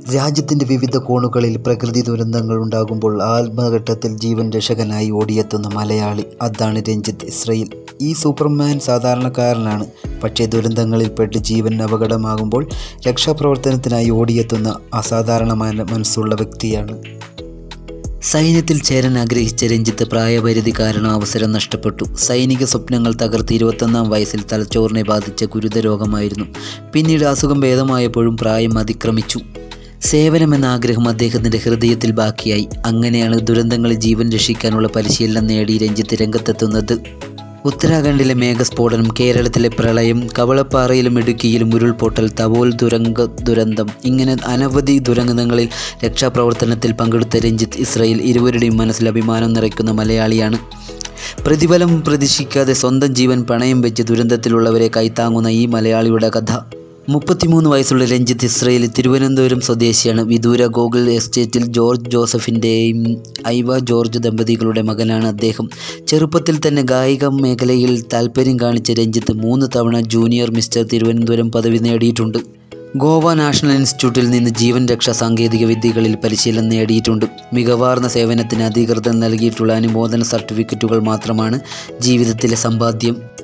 രാജ്യത്തിൻ്റെ വിവിധ കോണുകളിൽ പ്രകൃതി ദുരന്തങ്ങൾ ഉണ്ടാകുമ്പോൾ ആത്മഘട്ടത്തിൽ ജീവൻ രക്ഷകനായി ഓടിയെത്തുന്ന മലയാളി, അതാണ് രഞ്ജിത്ത് ഇസ്രയേൽ. ഈ സൂപ്പർമാൻ സാധാരണക്കാരനാണ്. പക്ഷേ ദുരന്തങ്ങളിൽപ്പെട്ട് ജീവൻ അപകടമാകുമ്പോൾ രക്ഷാപ്രവർത്തനത്തിനായി ഓടിയെത്തുന്ന അസാധാരണമായ മനസ്സുള്ള വ്യക്തിയാണ്. സൈന്യത്തിൽ ചേരാൻ ആഗ്രഹിച്ച രഞ്ജിത്ത് പ്രായപരിധി കാരണം അവസരം നഷ്ടപ്പെട്ടു. സൈനിക സ്വപ്നങ്ങൾ തകർത്ത് 21-ാം വയസ്സിൽ തലച്ചോറിനെ ബാധിച്ച ഗുരുതര രോഗമായിരുന്നു. പിന്നീട് അസുഖം ഭേദമായപ്പോഴും പ്രായം അതിക്രമിച്ചു. സേവനമെന്ന ആഗ്രഹം അദ്ദേഹത്തിൻ്റെ ഹൃദയത്തിൽ ബാക്കിയായി. അങ്ങനെയാണ് ദുരന്തങ്ങളിൽ ജീവൻ രക്ഷിക്കാനുള്ള പരിശീലനം നേടി രഞ്ജിത്ത് രംഗത്തെത്തുന്നത്. ഉത്തരാഖണ്ഡിലെ മേഘസ്ഫോടനം, കേരളത്തിലെ പ്രളയം, കവളപ്പാറയിലും ഇടുക്കിയിലും ഉരുൾപൊട്ടൽ, തപോൽ ദുരന്തം, ഇങ്ങനെ അനവധി ദുരന്തങ്ങളിൽ രക്ഷാപ്രവർത്തനത്തിൽ പങ്കെടുത്ത രഞ്ജിത്ത് ഇസ്രയേൽ ഇരുവരുടെയും മനസ്സിൽ അഭിമാനം നിറയ്ക്കുന്ന മലയാളിയാണ്. പ്രതിഫലം പ്രതീക്ഷിക്കാതെ സ്വന്തം ജീവൻ പണയം വെച്ച് ദുരന്തത്തിലുള്ളവരെ കൈത്താങ്ങുന്ന ഈ മലയാളിയുടെ കഥ. 33 വയസ്സുള്ള രഞ്ജിത്ത് ഇസ്രയേൽ തിരുവനന്തപുരം സ്വദേശിയാണ്. വിദൂര ഗോകുൽ എസ്റ്റേറ്റിൽ ജോർജ് ജോസഫിൻ്റെയും ഐവ ജോർജ് ദമ്പതികളുടെ മകനാണ് അദ്ദേഹം. ചെറുപ്പത്തിൽ തന്നെ കായിക മേഖലയിൽ താൽപ്പര്യം കാണിച്ച രഞ്ജിത്ത് 3 തവണ ജൂനിയർ മിസ്റ്റർ തിരുവനന്തപുരം പദവി നേടിയിട്ടുണ്ട്. ഗോവ നാഷണൽ ഇൻസ്റ്റിറ്റ്യൂട്ടിൽ നിന്ന് ജീവൻ രക്ഷാ സാങ്കേതിക വിദ്യകളിൽ പരിശീലനം നേടിയിട്ടുണ്ട്. മികവാർന്ന സേവനത്തിന് അധികൃതർ നൽകിയിട്ടുള്ള അനുമോദന സർട്ടിഫിക്കറ്റുകൾ മാത്രമാണ് ജീവിതത്തിലെ സമ്പാദ്യം.